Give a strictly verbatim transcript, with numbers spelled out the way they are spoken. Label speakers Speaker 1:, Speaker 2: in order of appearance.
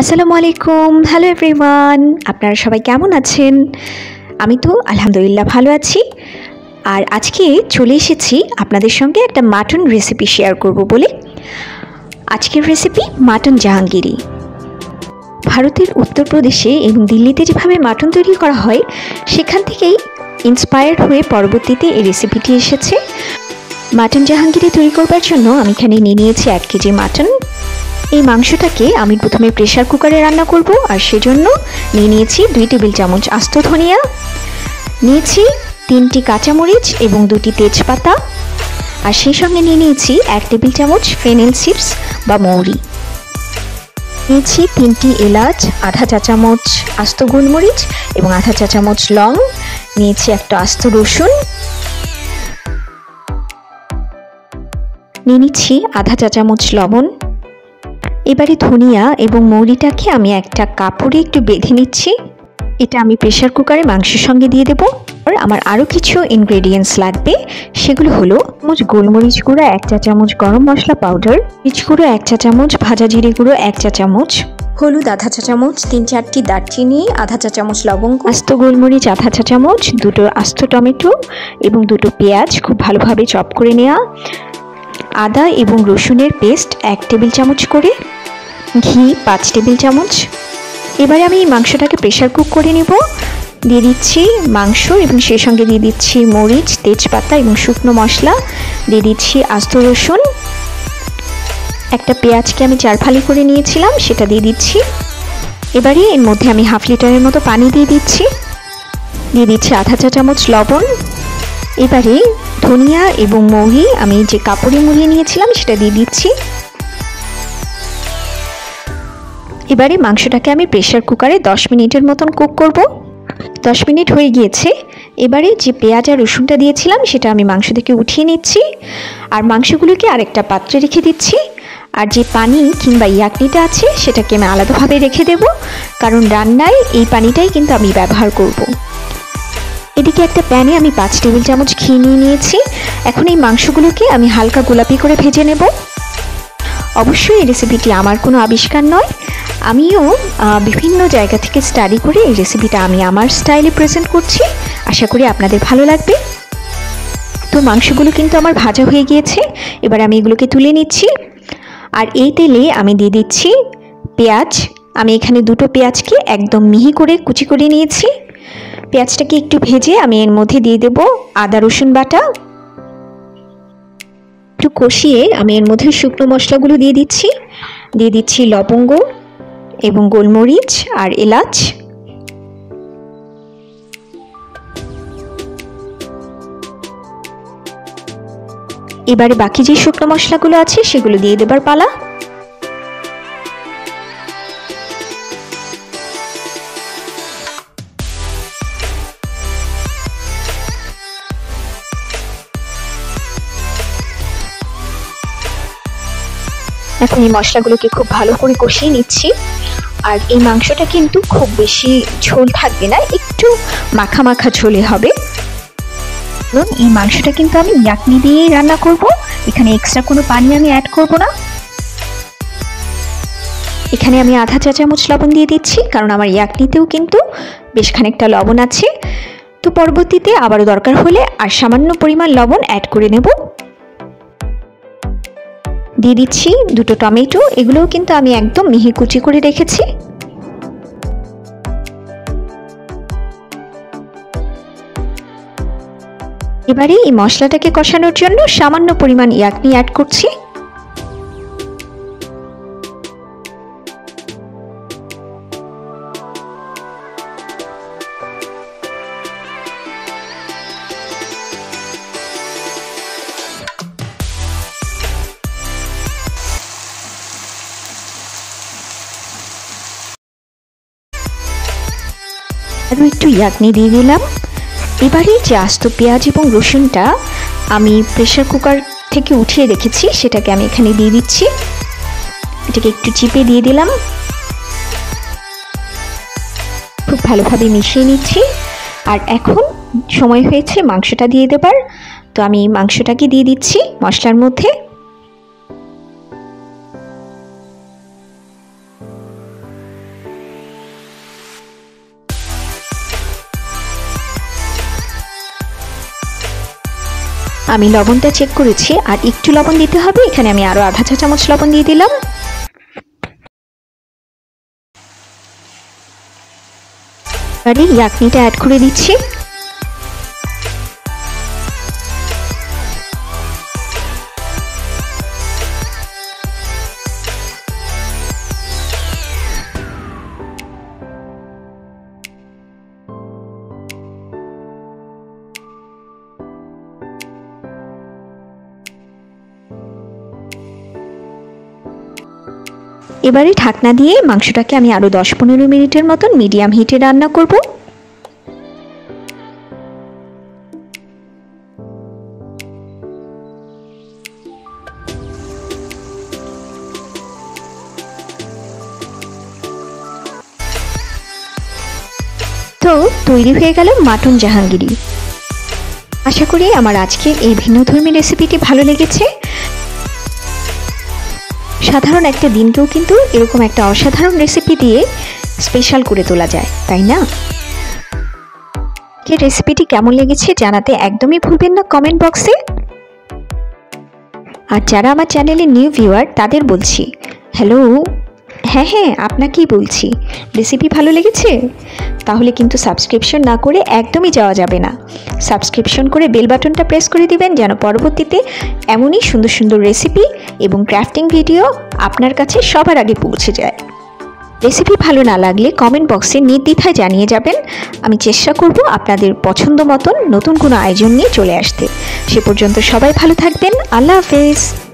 Speaker 1: আসসালামু আলাইকুম। Hello everyone, আপনারা সবাই কেমন আছেন? আমি তো আলহামদুলিল্লাহ ভালো আছি। আর আজকে চলে এসেছি আপনাদের সঙ্গে একটা মাটন রেসিপি শেয়ার করব বলে। আজকের রেসিপি মাটন জাহাঙ্গীরি। ভারতের উত্তরপ্রদেশে এবং দিল্লিতে যেভাবে মাটন তৈরি করা হয় সেখান থেকেই ইন্সপায়ার্ড হয়ে পরবর্তীতে এই রেসিপিটি এসেছে। মাটন জাহাঙ্গীরি তৈরি করবার জন্য আমি এখানে নিয়ে নিয়েছি এক কেজি মাটন। এই মাংসটাকে আমি প্রথমে প্রেসার কুকারে রান্না করব, আর সেজন্য নিয়ে নিয়েছি দুই টেবিল চামচ আস্ত ধনিয়া, নিয়েছি তিনটি কাঁচামরিচ এবং দুটি তেজপাতা, আর সেই সঙ্গে নিয়ে নিয়েছি এক টেবিল চামচ ফেনেল সিডস বা মৌরি, নিয়েছি তিনটি এলাচ, আধা চা চামচ আস্ত গোলমরিচ এবং আধা চা চামচ লং, নিয়েছি একটা আস্ত রসুন, নিয়ে নিচ্ছি আধা চা চামচ লবণ। এবারে ধনিয়া এবং মৌরিটাকে আমি একটা কাপড়ে একটু বেঁধে নিচ্ছি। এটা আমি প্রেসার কুকারে মাংসের সঙ্গে দিয়ে দেবো। আর আমার আরও কিছু ইনগ্রেডিয়েন্টস লাগবে, সেগুলো হলো চামচ গোলমরিচ গুঁড়ো, এক চা চামচ গরম মশলা পাউডার, মরিচ গুঁড়ো এক চা চামচ, ভাজা জিরে গুঁড়ো এক চা চামচ, হলুদ আধা চা চামচ, তিন চারটি দারচিনি, আধা চা চামচ লবঙ্গ, আস্ত গোলমরিচ আধা চা চামচ, দুটো আস্ত টমেটো এবং দুটো পেঁয়াজ খুব ভালোভাবে চপ করে নেওয়া, আদা এবং রসুনের পেস্ট এক টেবিল চামচ করে, ঘি পাঁচ টেবিল চামচ। এবারে আমি এই মাংসটাকে প্রেসার কুক করে নেব। দিয়ে দিচ্ছি মাংস এবং সেই সঙ্গে দিয়ে দিচ্ছি মরিচ, তেজপাতা এবং শুকনো মশলা, দিয়ে দিচ্ছি আস্ত রসুন, একটা পেঁয়াজকে আমি চার ফালি করে নিয়েছিলাম সেটা দিয়ে দিচ্ছি। এবারে এর মধ্যে আমি হাফ লিটারের মতো পানি দিয়ে দিচ্ছি, দিয়ে দিচ্ছি আধা চা চামচ লবণ। এবারে ধনিয়া এবং মৌরি আমি যে কাপড়ে মুড়িয়ে নিয়েছিলাম সেটা দিয়ে দিচ্ছি। এবারে মাংসটাকে আমি প্রেসার কুকারে দশ মিনিটের মতন কুক করব। দশ মিনিট হয়ে গিয়েছে। এবারে যে পেঁয়াজ আর রসুনটা দিয়েছিলাম সেটা আমি মাংস থেকে উঠিয়ে নিচ্ছি, আর মাংসগুলোকে আরেকটা পাত্রে রেখে দিচ্ছি। আর যে পানি কিংবা ইয়াকনিটা আছে সেটাকে আমি আলাদাভাবে রেখে দেব, কারণ রান্নায় এই পানিটাই কিন্তু আমি ব্যবহার করব। এদিকে একটা প্যানে আমি পাঁচ টেবিল চামচ ঘি নিয়ে নিয়েছি। এখন এই মাংসগুলোকে আমি হালকা গোলাপি করে ভেজে নেব। অবশ্যই এই রেসিপিটি আমার কোনো আবিষ্কার নয়, আমিও বিভিন্ন জায়গা থেকে স্টাডি করে এই রেসিপিটা আমি আমার স্টাইলে প্রেজেন্ট করছি। আশা করি আপনাদের ভালো লাগবে। তো মাংসগুলো কিন্তু আমার ভাজা হয়ে গিয়েছে। এবার আমি এগুলোকে তুলে নিচ্ছি, আর এই তেলে আমি দিয়ে দিচ্ছি পেঁয়াজ। আমি এখানে দুটো পেঁয়াজকে একদম মিহি করে কুচি করে নিয়েছি। পেঁয়াজটাকে একটু ভেজে আমি এর মধ্যে দিয়ে দেব আদা রসুন বাটা। একটু কষিয়ে আমি এর মধ্যে শুকনো মশলাগুলো দিয়ে দিচ্ছি। দিয়ে দিচ্ছি লবঙ্গ এবং গোলমরিচ আর এলাচ। এবারে বাকি যে শুকনো মশলাগুলো আছে সেগুলো দিয়ে দেবার পালা। এখন এই মশলাগুলোকে খুব ভালো করে কষিয়ে নিচ্ছি। আর এই মাংসটা কিন্তু খুব বেশি ঝোল থাকবে না, একটু মাখা মাখা ঝোলে হবে। এই মাংসটা কিন্তু আমি ইয়াকনি দিয়েই রান্না করব, এখানে এক্সট্রা কোনো পানি আমি অ্যাড করব না। এখানে আমি আধা চা চামচ লবণ দিয়ে দিচ্ছি, কারণ আমার ইয়াকনিতেও কিন্তু বেশ খানিকটা লবণ আছে। তো পরবর্তীতে আবারও দরকার হলে আর সামান্য পরিমাণ লবণ অ্যাড করে নেব। দিয়ে দিচ্ছি দুটো টমেটো, এগুলোও কিন্তু আমি একদম মিহি কুচি করে রেখেছি। এবারে এই মশলাটাকে কষানোর জন্য সামান্য পরিমাণ ইয়াকনি অ্যাড করছি। আরও একটু ইয়াকনি দিয়ে দিলাম। এবারে যে আস্ত পেঁয়াজ এবং রসুনটা আমি প্রেসার কুকার থেকে উঠিয়ে রেখেছি সেটাকে আমি এখানে দিয়ে দিচ্ছি। এটাকে একটু চিপে দিয়ে দিলাম, খুব ভালোভাবে মিশিয়ে নিচ্ছি। আর এখন সময় হয়েছে মাংসটা দিয়ে দেবার। তো আমি মাংসটাকে দিয়ে দিচ্ছি মশলার মধ্যে। আমি লবণটা চেক করেছি, আর একটু লবণ দিতে হবে। এখানে আমি আরো আধা চা চামচ লবণ দিয়ে দিলাম। এবারে ইয়াকনিটা অ্যাড করে দিচ্ছি। এবারে ঢাকনা দিয়ে মাংসটাকে আমি আরো দশ পনেরো মিনিটের মতন মিডিয়াম হিটে রান্না করব। তো তৈরি হয়ে গেল মাটন জাহাঙ্গীরি। আশা করি আমার আজকের এই ভিন্নধর্মী রেসিপিটি ভালো লেগেছে। সাধারণ একটা দিনকেও কিন্তু এরকম একটা অসাধারণ রেসিপি দিয়ে স্পেশাল করে তোলা যায়, তাই না? এই রেসিপিটি কেমন লেগেছে জানাতে একদমই ভুলবেন না কমেন্ট বক্সে। আর যারা আমার চ্যানেলে নিউ ভিউয়ার তাদের বলছি হ্যালো, হ্যাঁ হ্যাঁ আপনাকেই বলছি, রেসিপি ভালো লেগেছে? তাহলে কিন্তু সাবস্ক্রিপশন না করে একদমই যাওয়া যাবে না। সাবস্ক্রিপশন করে বেল বাটনটা প্রেস করে দিবেন, যেন পরবর্তীতে এমনই সুন্দর সুন্দর রেসিপি এবং ক্রাফটিং ভিডিও আপনার কাছে সবার আগে পৌঁছে যায়। রেসিপি ভালো না লাগলে কমেন্ট বক্সে নির্দ্বিধায় জানিয়ে যাবেন। আমি চেষ্টা করব আপনাদের পছন্দ মতন নতুন কোনো আয়োজন নিয়ে চলে আসতে। সে পর্যন্ত সবাই ভালো থাকবেন। আল্লাহ হাফেজ।